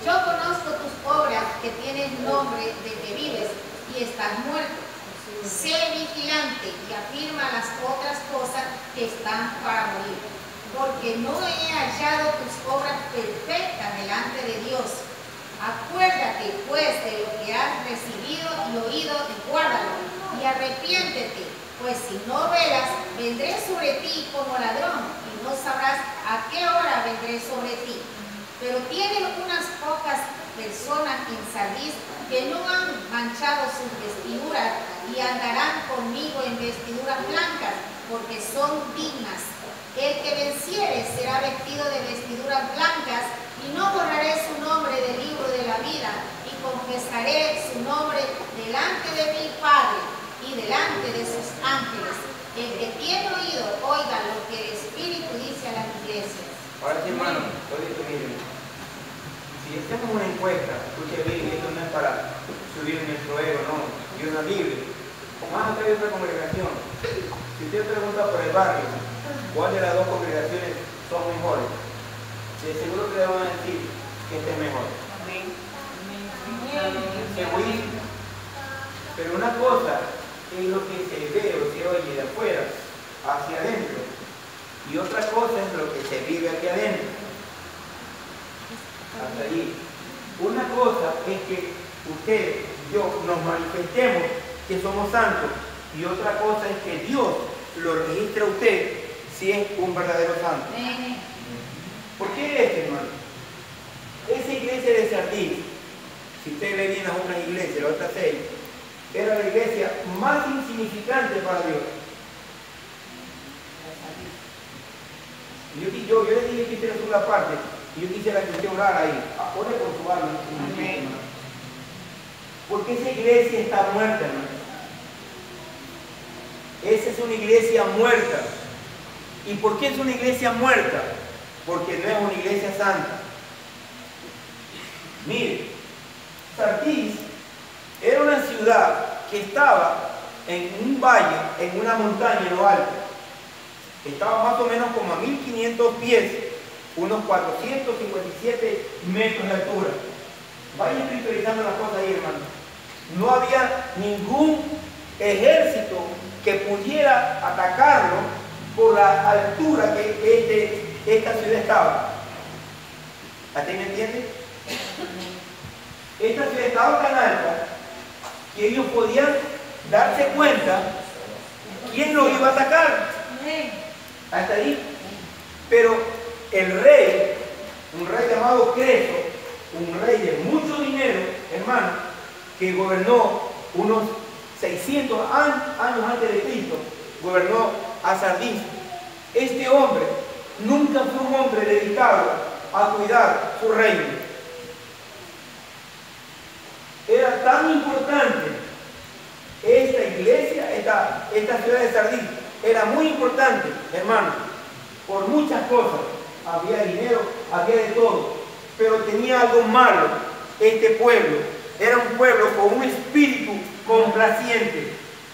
yo conozco tus obras, que tienes nombre de que vives y estás muerto. Sé vigilante y afirma las otras cosas que están para morir, porque no he hallado tus obras perfectas delante de Dios. Acuérdate pues de lo que has recibido y oído y guárdalo, y arrepiéntete, pues si no velas, vendré sobre ti como ladrón, y no sabrás a qué hora vendré sobre ti. Pero tienen unas pocas personas en Sardis que no han manchado sus vestiduras y andarán conmigo en vestiduras blancas, porque son dignas. El que venciere será vestido de vestiduras blancas, y no borraré su nombre del libro de la vida, y confesaré su nombre delante de mi Padre y delante de sus ángeles. El que tiene oído, oiga lo que el Espíritu dice a las iglesias. Ahora sí, hermano, miren, si hacemos una encuesta, escuche bien, esto no es para subir nuestro ego, no, y una Biblia. Más acá hay otra congregación. Si usted pregunta por el barrio, ¿cuál de las dos congregaciones son mejores? De seguro que le van a decir que este es mejor. Egoísmo. Pero una cosa es lo que se ve o se oye de afuera hacia adentro, y otra cosa es lo que se vive aquí adentro. Hasta allí. Una cosa es que usted, yo, nos manifestemos que somos santos, y otra cosa es que Dios lo registre a usted si es un verdadero santo. ¿Por qué es, hermano? Esa iglesia de Sardis, si usted le viene a otras iglesias, las otras 6, era la iglesia más insignificante para Dios. Yo le dije que hiciera una parte, y yo quisiera que usted orara ahí. Ore por su alma. Porque esa iglesia está muerta, hermano. Esa es una iglesia muerta. ¿Y por qué es una iglesia muerta? Porque no es una iglesia santa. Mire, Sardis era una ciudad que estaba en un valle, en una montaña en lo alto. Estaba más o menos como a 1500 pies, unos 457 metros de altura. Vaya espiritualizando las cosas ahí, hermano. No había ningún ejército que pudiera atacarlo por la altura que esta ciudad estaba. ¿Hasta ahí me entiende? Esta ciudad estaba tan alta que ellos podían darse cuenta quién lo iba a atacar. Hasta ahí. Pero el rey, un rey llamado Creso, un rey de mucho dinero, hermano, que gobernó unos 600 años antes de Cristo, gobernó a Sardis. Este hombre nunca fue un hombre dedicado a cuidar su reino. Era tan importante esta iglesia, esta ciudad de Sardis, era muy importante, hermano, por muchas cosas. Había dinero, había de todo, pero tenía algo malo. Este pueblo era un pueblo con un espíritu complaciente.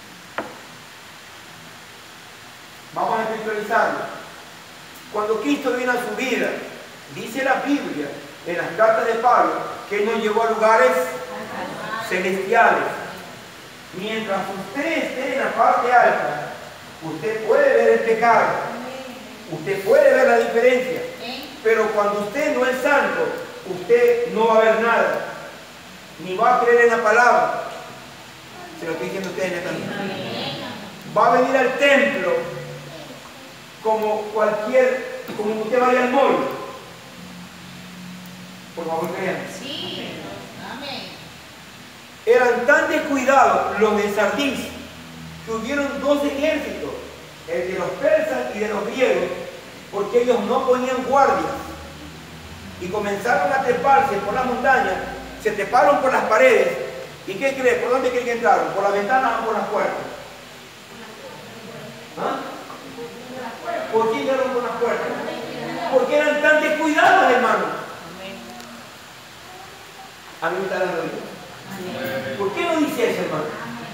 Vamos a espiritualizarlo. Cuando Cristo vino a su vida, dice la Biblia, en las cartas de Pablo, que Él nos llevó a lugares celestiales. Mientras usted esté en la parte alta, usted puede ver el pecado, usted puede ver la diferencia, pero cuando usted no es santo, usted no va a ver nada, ni va a creer en la palabra. Se lo estoy diciendo a ustedes en esta noche. Va a venir al templo como usted vaya al mall. Por favor, crean. Sí. Amén. Eran tan descuidados los de Sardis que hubieron dos ejércitos, el de los persas y de los griegos, porque ellos no ponían guardias y comenzaron a treparse por las montañas, se treparon por las paredes. ¿Y qué cree? ¿Por dónde creen que entraron? ¿Por las ventanas o por las puertas? ¿Ah? ¿Por qué entraron por las puertas? Porque eran tan descuidados, hermano. A mí me está dando Dios. ¿Por qué no dice eso, hermano?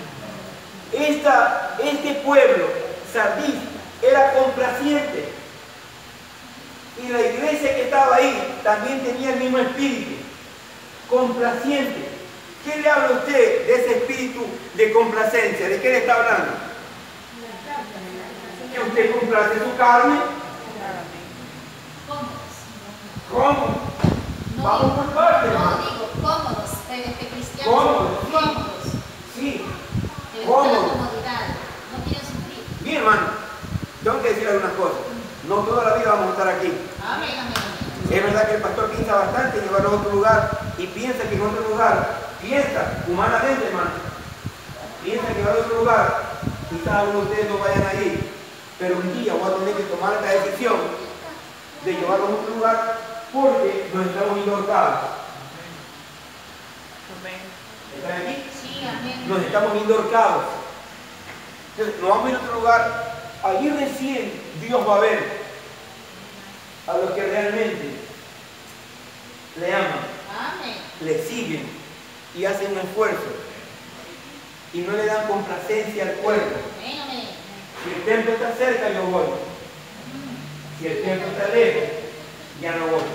Este pueblo, Sardis, era complaciente. Y la iglesia que estaba ahí también tenía el mismo espíritu. complaciente. ¿Qué le habla a usted de ese espíritu de complacencia? ¿De qué le está hablando? Que usted complace su carne. ¿Cómo? Vamos por partes. No, digo cómodos, cristianos. Cómodos. Cómodos. Sí. Que les gusta la Cómodos. comodidad. No quieren sufrir. Bien, hermano, tengo que decir algunas cosas. No toda la vida vamos a estar aquí. Amén, amén, amén. Es verdad que el pastor piensa bastante en llevarlo a otro lugar y piensa que en otro lugar, piensa humanamente, hermano, piensa que va a otro lugar, quizás algunos de ustedes no vayan a ir, pero un día voy a tener que tomar esta decisión de llevarlo a otro lugar porque nos estamos yendo ahorcados. ¿Están aquí? Sí, amén. Nos estamos yendo ahorcados. Entonces, nos vamos a ir a otro lugar. Allí recién Dios va a ver a los que realmente le aman, Amén. le siguen y hacen un esfuerzo y no le dan complacencia al cuerpo. Amén, amén. Si el templo está cerca, yo voy. Si el templo está lejos, ya no voy.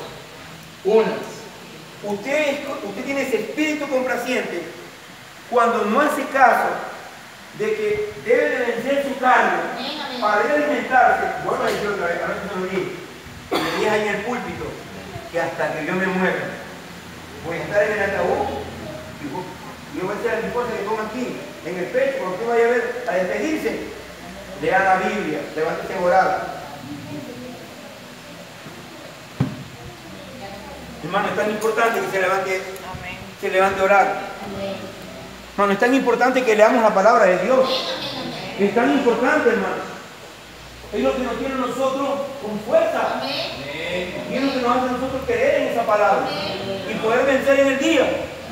Una, usted tiene ese espíritu complaciente cuando no hace caso de que debe de vencer su carne para él alimentarse. Vuelvo a decir otra vez, ahora que se lo dije. Me dije ahí en el púlpito que hasta que yo me muera voy a estar en el ataúd y yo voy a decir a mi esposa que ponga aquí en el pecho cuando usted vaya a ver a despedirse, lea la Biblia, levántese a orar. Hermano, es tan importante que se levante a orar. Hermano, es tan importante que leamos la palabra de Dios. Es tan importante, hermano. Es lo que nos tiene a nosotros con fuerza. Amén. Y es lo que nos hace a nosotros creer en esa palabra. Y poder vencer en el día.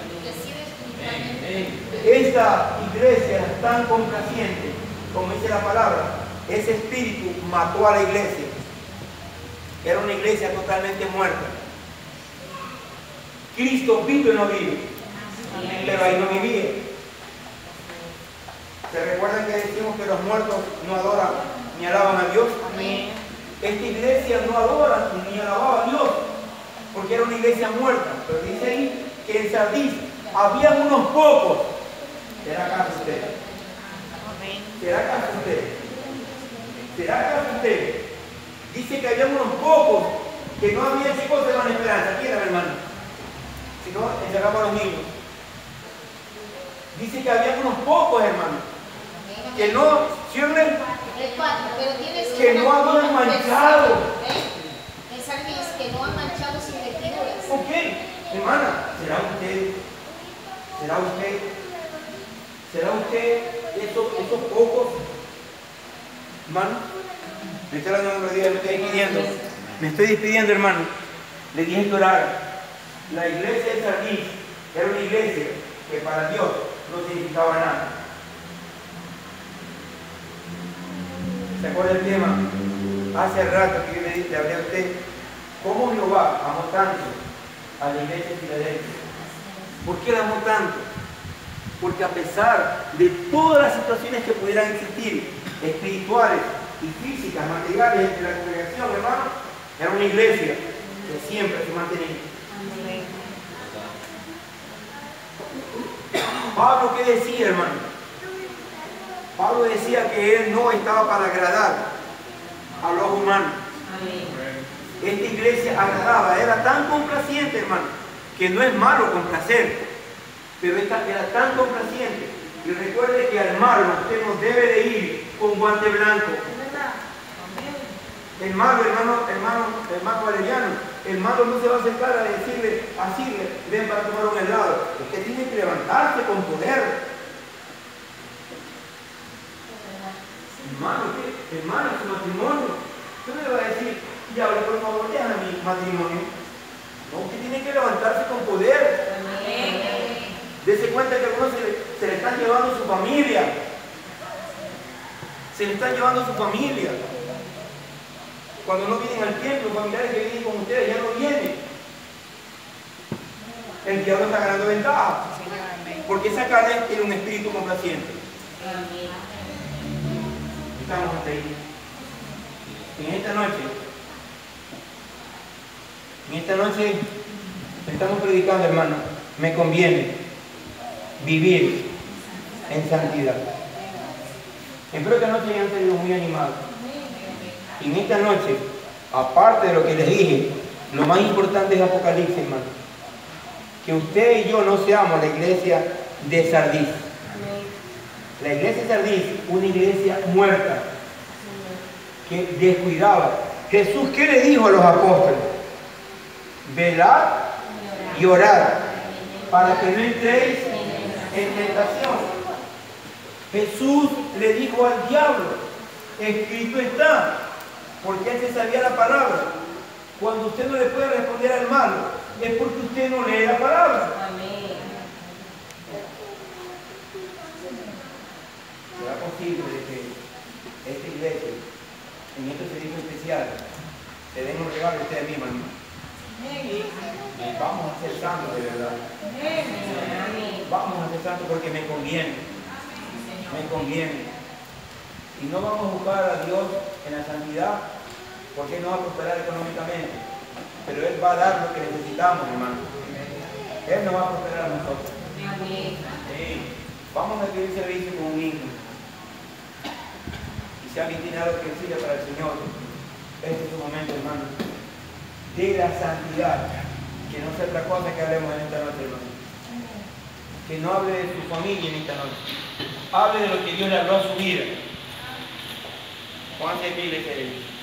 Esta iglesia es tan complaciente, como dice la palabra. Ese espíritu mató a la iglesia. Era una iglesia totalmente muerta. Cristo vive o no vive. Pero ahí no vivía. ¿Se recuerdan que decimos que los muertos no adoran ni alaban a Dios? Amén. Esta iglesia no adora ni alababa a Dios, porque era una iglesia muerta. Pero dice ahí que en Sardis había unos pocos. ¿Será acaso usted? ¿Será acaso usted? ¿Será acaso usted? Dice que había unos pocos que no había qué cosa de esperanza. ¿Quién era, hermano? Si no, encerramos a los niños. Dice que había unos pocos, hermano, que no, ¿cierren? Que no habían manchado. En Sardis, que no han manchado sus vestiduras. Ok, hermana, ¿será usted esos pocos? Hermano, me estoy hablando de día, me estoy despidiendo, hermano. Le dije que orar. La iglesia de Sardis era una iglesia que para Dios no significaba nada. ¿Se acuerda el tema? Hace rato que yo le hablé a usted cómo Jehová amó tanto a la iglesia de Filadelfia. ¿Por qué la amó tanto? Porque a pesar de todas las situaciones que pudieran existir, espirituales y físicas, materiales entre la congregación, hermano, era una iglesia que siempre se mantenía. Pablo, ¿qué decía, hermano? Pablo decía que él no estaba para agradar a los humanos. Esta iglesia agradaba, era tan complaciente, hermano, que no es malo complacer, pero esta era tan complaciente. Y recuerde que al malo usted no debe de ir con guante blanco. El malo, hermano Valeriano, el malo no se va a acercar a decirle, así, ven para tomar un helado. Usted tiene que levantarse con poder. Hermano, su matrimonio. Usted no le va a decir, ya, por favor, déjame mi matrimonio. No, usted tiene que levantarse con poder. Dese cuenta que a algunos se le están llevando su familia. Se le están llevando su familia. Cuando no vienen al templo, los familiares que vienen con ustedes ya no vienen. El diablo está ganando ventaja. Porque esa carne tiene un espíritu complaciente. Estamos hasta ahí. En esta noche estamos predicando, hermano, me conviene vivir en santidad. Espero que esta noche hayan salido muy animados. Y en esta noche, aparte de lo que les dije, lo más importante es Apocalipsis, hermano. Que usted y yo no seamos la iglesia de Sardis. La iglesia de Sardis, una iglesia muerta, que descuidaba. Jesús, ¿qué le dijo a los apóstoles? Velad y orad, para que no entréis en tentación. Jesús le dijo al diablo, escrito está, porque él se sabía la palabra. Cuando usted no le puede responder al malo, es porque usted no lee la palabra. ¿Será posible que esta iglesia, en este servicio especial, se den un regalo a ustedes mismos, hermano? Y vamos a ser santos de verdad. Vamos a ser santos porque me conviene. Me conviene. Y no vamos a buscar a Dios en la santidad porque Él no va a prosperar económicamente. Pero Él va a dar lo que necesitamos, hermano. Él nos va a prosperar a nosotros. Sí. Vamos a escribir servicio con un himno. Y si alguien tiene algo que decirle para el Señor, este es su momento, hermano. De la santidad, que no sea otra cosa que hablemos en esta noche, hermano. Que no hable de su familia en esta noche. Hable de lo que Dios le habló a su vida. Pónganse pie, iglesia.